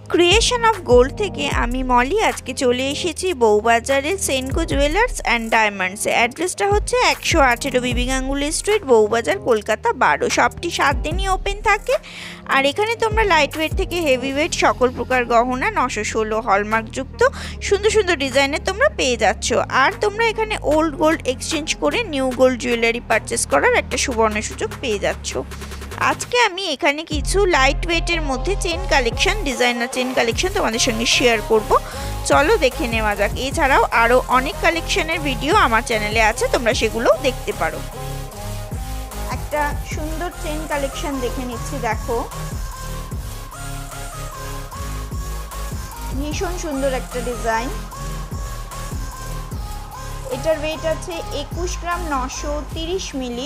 Creation of gold থেকে আমি মলি আজকে চলে এসেছি বউবাজারের সেনকো জুয়েলার্স অ্যান্ড ডায়মন্ডসে। অ্যাড্রেসটা হচ্ছে 118 বিবি গাঙ্গুলি স্ট্রিট, বউবাজার, কলকাতা 12। শপটি 7 দিনই ওপেন থাকে। আর এখানে তোমরা লাইট ওয়েট থেকে হেভি ওয়েট সকল প্রকার গহনা 916 হলমার্কযুক্ত সুন্দর সুন্দর ডিজাইনের তোমরা পেয়ে যাচ্ছ। আর তোমরা এখানে ওল্ড গোল্ড এক্সচেঞ্জ করে নিউ গোল্ড জুয়েলারি পারচেস করার একটা সুবর্ণ সুযোগ পেয়ে যাচ্ছ। আজকে আমি এখানে কিছু লাইট ওয়েটের মধ্যে chain collection, designer chain collection তোমাদের সঙ্গে শেয়ার করব। চলো দেখে নেওয়া যাক। এছাড়াও আরও অনেক কালেকশনের ভিডিও আমার চ্যানেলে আছে, তোমরা সেগুলোও দেখতে পারো। একটা সুন্দর চেন কালেকশন দেখে নিচ্ছি, দেখো ভীষণ সুন্দর একটা ডিজাইন। এটার ওয়েট আছে 21 গ্রাম 930 মিলি।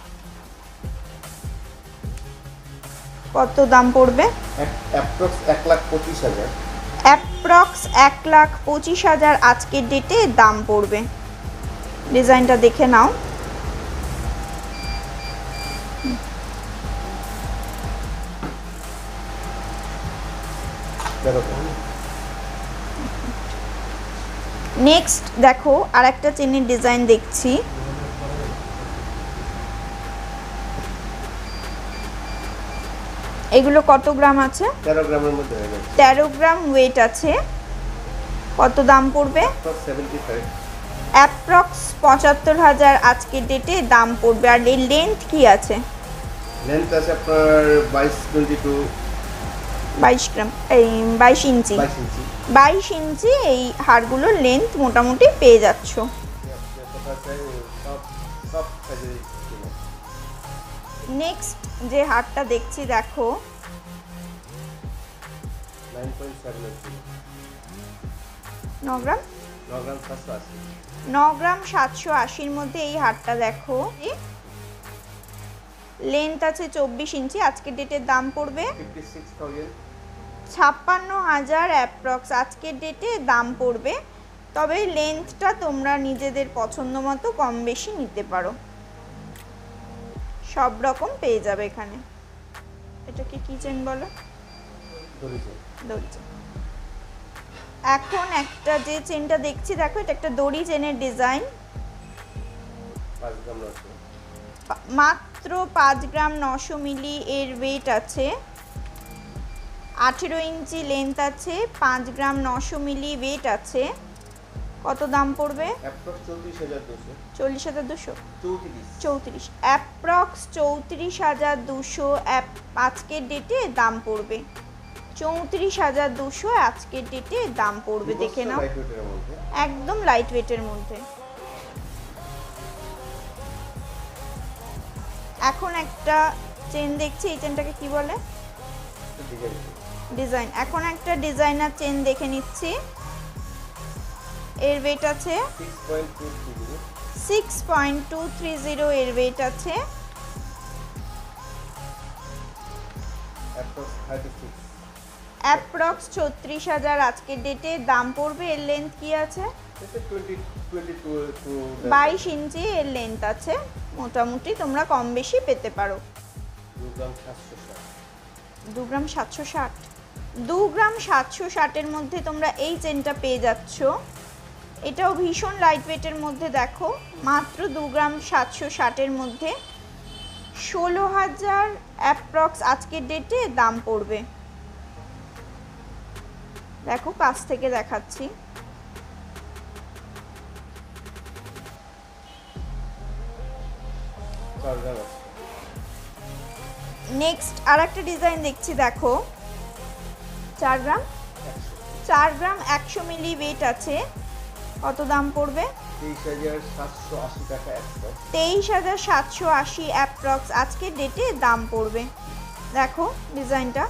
কত দাম পড়বে? অ্যাপ্রক্স 1,25,000। অ্যাপ্রক্স 1,25,000 আজকের ডেটে দাম পড়বে। ডিজাইনটা দেখে নাও। নেক্সট দেখো আর একটা চেনের ডিজাইন দেখছি। এগুলো কত গ্রাম আছে? 13 গ্রামের মধ্যে হবে। 13 গ্রাম ওয়েট আছে। কত দাম পড়বে? 75। অ্যাপ্রক্স 75,000 আজকের ডেটে দাম পড়বে। আর এর লেন্থ কি আছে? লেন্থ আছে আপনার 22 গ্রাম, এই 22 ইঞ্চি। 22 ইঞ্চি এই হারগুলোর লেন্থ মোটামুটি পেয়ে যাচ্ছ। নেক্সট যে হারটা দেখছি দেখো 9 গ্রাম 780 মধ্যে এই হারটা দেখো। লেন্থ আছে 24 ইঞ্চি। আজকের ডেটের দাম পড়বে 56,000 অ্যাপ্রক্স আজকের ডেটে দাম পড়বে। তবে লেন্থটা তোমরা নিজেদের পছন্দ মতো কম বেশি নিতে পারো, সব রকম পেয়ে যাবে এখানে। এটাকে কি চেন বলো? দড়ি চেন। এখন একটা যে চেনটা দেখছি দেখো, এটা একটা দড়ি চেনের ডিজাইন। মাত্র 5 গ্রাম 900 মিলি এর ওয়েট আছে। 18 ইঞ্চি লেন্থ আছে, 5 গ্রাম 900 মিলি ওয়েট আছে। কত দাম পড়বে? 40,200। 34 অ্যাপ্রক্স 34,200 আজকের ডেটে দাম পড়বে। 34,200 আজকের ডেটে দাম পড়বে। দেখে নাও, একদম লাইট ওয়েটের মধ্যে। এখন একটা চেন দেখছি, এই চেনটাকে কি বলে? ডিজাইন। এখন একটা ডিজাইনার চেন দেখে নিচ্ছি। এর ওয়েট আছে 6.230 এর ওয়েট আছে। অ্যাপ্রক্স 36,000 আজকের ডেটে দাম পড়বে। এর লেন্থ কি আছে? 22 ইঞ্চি এর লেন্থ আছে। মোটামুটি তোমরা কম বেশি পেতে পারো। 2 গ্রাম 760। 2 গ্রাম 760 এর মধ্যে তোমরা এই চেনটা পেয়ে যাচ্ছ। এটাও ভীষণ লাইট ওয়েটের মধ্যে। দেখো মাত্র 2 গ্রাম 760 এর মধ্যে 16,000 অ্যাপ্রক্স আজকের ডেটে দাম পড়বে। দেখো কাছ থেকে দেখাচ্ছি। নেক্সট আর একটা ডিজাইন দেখছি দেখো। 4 গ্রাম 100 মিলি ওয়েট আছে। কত দাম পড়বে? 23,780 টাকা। 23,780 অ্যাপ্রক্স আজকের ডেটে দাম পড়বে। দেখো ডিজাইনটা।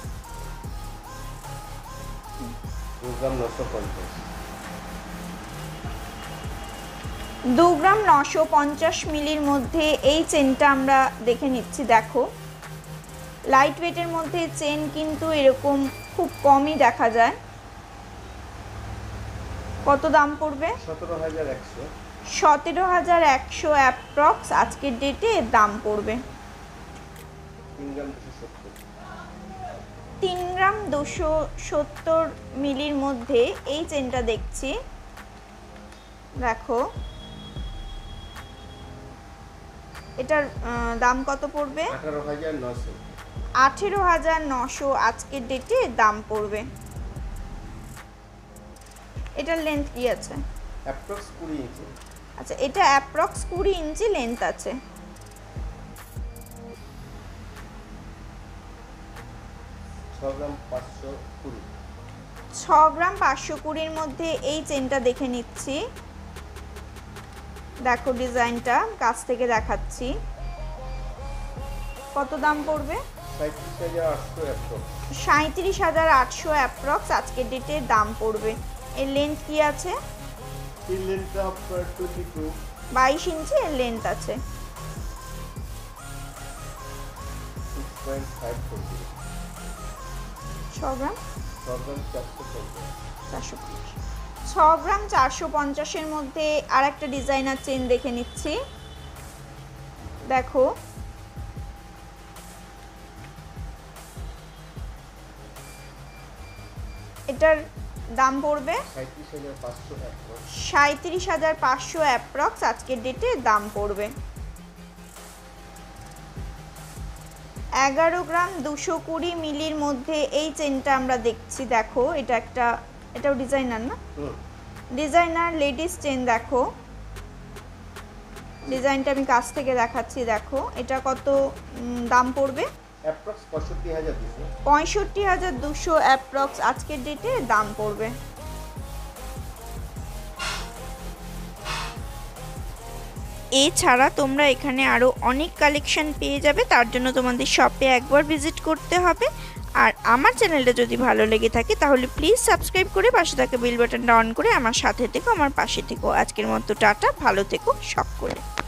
2 গ্রাম 950 মিলির মধ্যে এই চেনটা আমরা দেখে নিচ্ছি। দেখো লাইট ওয়েটের মধ্যে চেন কিন্তু এরকম খুব কমই দেখা যায়। কত দাম পড়বে? 17,100। 17,100 অ্যাপ্রক্স আজকের ডেটে দাম পড়বে। 3 গ্রাম 270 মিলির মধ্যে এই চেনটা দেখছি, দেখো এটার দাম কত পড়বে? 18,900। 18,900 আজকের ডেটে দাম পড়বে। এটার লেন্থ কি আছে? Approx 20 inch. আচ্ছা, এটা অ্যাপ্রক্স 20 ইঞ্চি লেন্থ আছে। 6 গ্রাম 520। 6 গ্রাম 520-র মধ্যে এই চেনটা দেখে নিচ্ছি, দেখো ডিজাইনটা কাছ থেকে দেখাচ্ছি। কত দাম পড়বে? 37,800 অ্যাপ্রক্স আজকের ডেটে দাম পড়বে। এর লেন্থ কি আছে? এই লেন্থটা আপনার 22 ইঞ্চি এর লেন্থ আছে। 6.540। 6 গ্রাম 450। 6 গ্রাম 450-এর মধ্যে আর একটা ডিজাইনার চেন দেখে নিচ্ছি, দেখো এটার দাম পড়বে 37,500 অ্যাপ্রক্স আজকের ডেটে দাম পড়বে। 11 গ্রাম 220 মিলির মধ্যে এই চেনটা আমরা দেখছি, দেখো এটাও ডিজাইনার না? ডিজাইনার লেডিস চেন, দেখো ডিজাইনটা আমি কাছ থেকে দেখাচ্ছি, দেখো এটা কত দাম পড়বে? অ্যাপ্রক্স 65,200। 65,200 অ্যাপ্রক্স আজকের ডেটে দাম পড়বে। এছাড়া তোমরা এখানে আরও অনেক কালেকশন পেয়ে যাবে, তার জন্য তোমাদের শপে একবার ভিজিট করতে হবে। আর আমার চ্যানেলটা যদি ভালো লেগে থাকে তাহলে প্লিজ সাবস্ক্রাইব করে পাশে থাকা বেল বাটনটা অন করে আমার সাথে থেকো, আমার পাশে থেকো। আজকের মতো টাটা, ভালো থেকো সকলে।